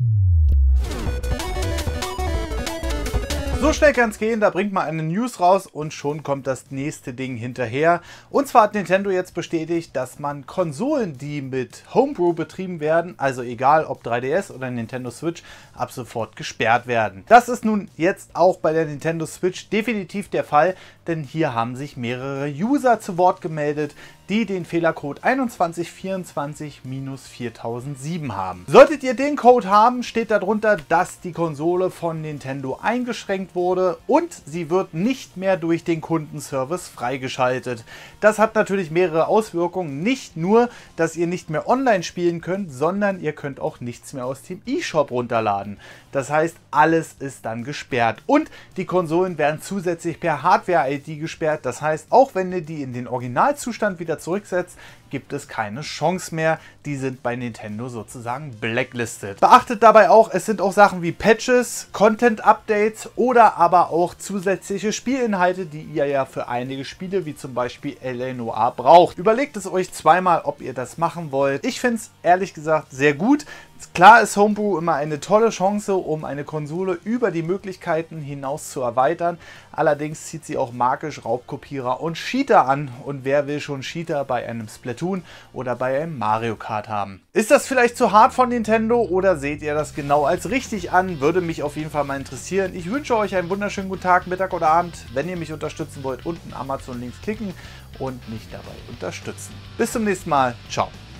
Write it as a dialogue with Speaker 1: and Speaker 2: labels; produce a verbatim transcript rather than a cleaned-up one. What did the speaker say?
Speaker 1: So schnell kann es gehen, da bringt man eine News raus und schon kommt das nächste Ding hinterher. Und zwar hat Nintendo jetzt bestätigt, dass man Konsolen, die mit Homebrew betrieben werden, also egal ob drei D S oder Nintendo Switch, ab sofort gesperrt werden. Das ist nun jetzt auch bei der Nintendo Switch definitiv der Fall, denn hier haben sich mehrere User zu Wort gemeldet, die den Fehlercode einundzwanzig vierundzwanzig viertausendsieben haben. Solltet ihr den Code haben, steht darunter, dass die Konsole von Nintendo eingeschränkt wurde und sie wird nicht mehr durch den Kundenservice freigeschaltet. Das hat natürlich mehrere Auswirkungen. Nicht nur, dass ihr nicht mehr online spielen könnt, sondern ihr könnt auch nichts mehr aus dem eShop runterladen. Das heißt, alles ist dann gesperrt und die Konsolen werden zusätzlich per Hardware-I D gesperrt. Das heißt, auch wenn ihr die in den Originalzustand wieder zurücksetzt, gibt es keine Chance mehr. Die sind bei Nintendo sozusagen blacklisted. Beachtet dabei auch, es sind auch Sachen wie Patches, Content-Updates oder aber auch zusätzliche Spielinhalte, die ihr ja für einige Spiele wie zum Beispiel L A Noire braucht. Überlegt es euch zweimal, ob ihr das machen wollt. Ich finde es ehrlich gesagt sehr gut. Klar ist Homebrew immer eine tolle Chance, um eine Konsole über die Möglichkeiten hinaus zu erweitern. Allerdings zieht sie auch magisch Raubkopierer und Cheater an. Und wer will schon Cheater bei einem Splatoon oder bei einem Mario Kart haben? Ist das vielleicht zu hart von Nintendo oder seht ihr das genau als richtig an? Würde mich auf jeden Fall mal interessieren. Ich wünsche euch einen wunderschönen guten Tag, Mittag oder Abend. Wenn ihr mich unterstützen wollt, unten Amazon-Links klicken und mich dabei unterstützen. Bis zum nächsten Mal. Ciao.